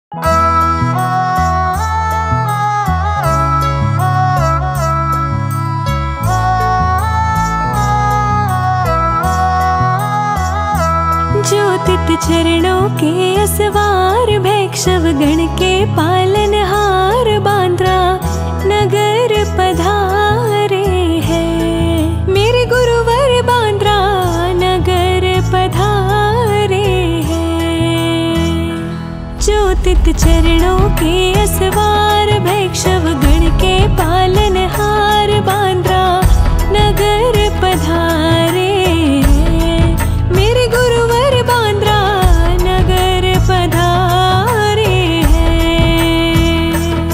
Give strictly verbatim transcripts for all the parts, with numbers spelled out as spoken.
ज्योतित चरणों के असवार भैक्षव गण के पालनहार बांद्रा नगर पधारे हैं। मेरे गुरुवर बांद्रा नगर पधारे हैं। ज्योतित चरणों के असवार भैक्षव गण के पालनहार बांद्रा नगर पधारे हैं। मेरे गुरुवर बांद्रा नगर पधारे हैं।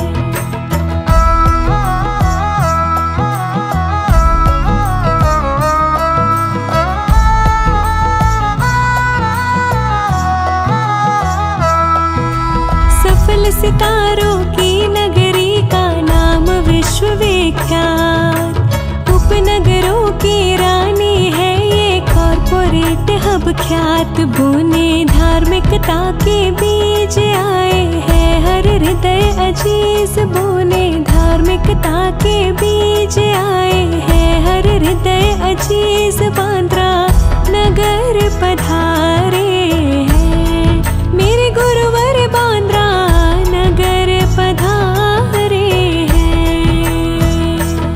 सफल सितारों की नगरी का नाम विश्वविख्यात। उपनगरों की रानी है ये कॉर्पोरेट हब ख्यात। बोने धार्मिकता के बीज आए हैं हर हृदय अजीज। बोने धार्मिकता के बीज आए हैं हर हृदय अजीज। बांद्रा नगर पधारे हैं। मेरे गुरुवर बांद्रा नगर पधारे हैं।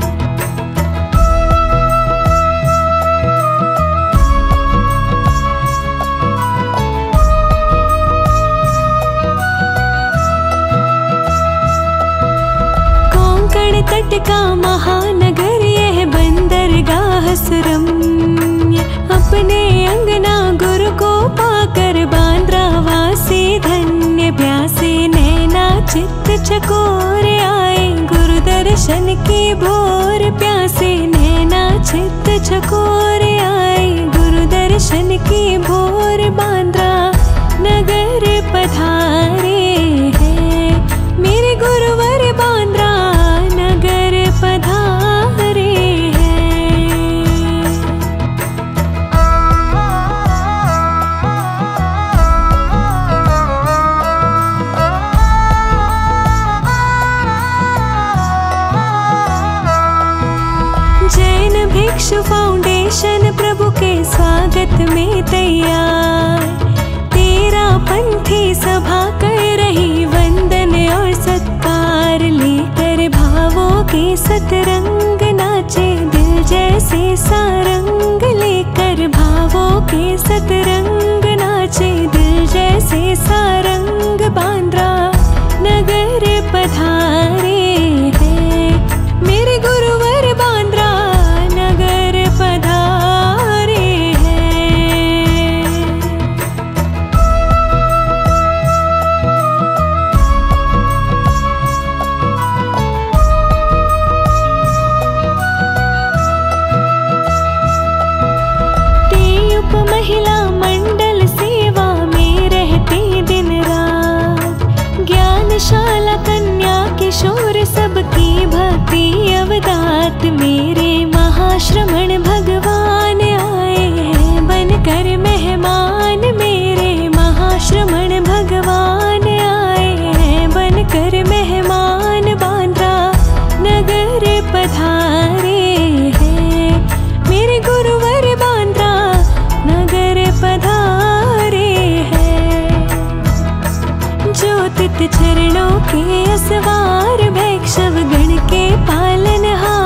कोंकण तट का महानगर यह बंदरगाह सुरम्य। अपने अंगना गुरु को पाकर बांद्रा वासी धन्य। प्यासे नैना चित्त चकोर आए गुरु दर्शन की भोर। प्यासे नैना चित्त चकोर आए गुरु दर्शन की भोर। बांद्रा नगर पधारे हैं। मेरे गुरुवर बांद्रा नगर पधारे हैं। जैन भिक्षु फाउंडेशन प्रभु के स्वागत में तैयार। तेरा पंथी सभा कर रही वंदन और सत्कार। लेकर भावों के सतरंग नाचे दिल जैसे सारंग। लेकर भावों के सतरंग नाचे दिल जैसे सारंग। बांद्रा नगर पधारे हैं। मेरे गुरुवर बांद्रा नगर पधारे हैं। टेयुप महिला मंडल सेवा में रहते दिन रात। ज्ञानशाला कन्या किशोर सबकी भक्ति अवदात। मेरे महाश्रमण भगवान आए हैं बनकर मेहमान। मेरे महाश्रमण भगवान आए हैं बनकर मेहमान। बांद्रा नगर पधारे हैं। मेरे गुरुवर बांद्रा नगर पधारे हैं। ज्योतित चरणों के असवार भैक्षव गण के पालनहार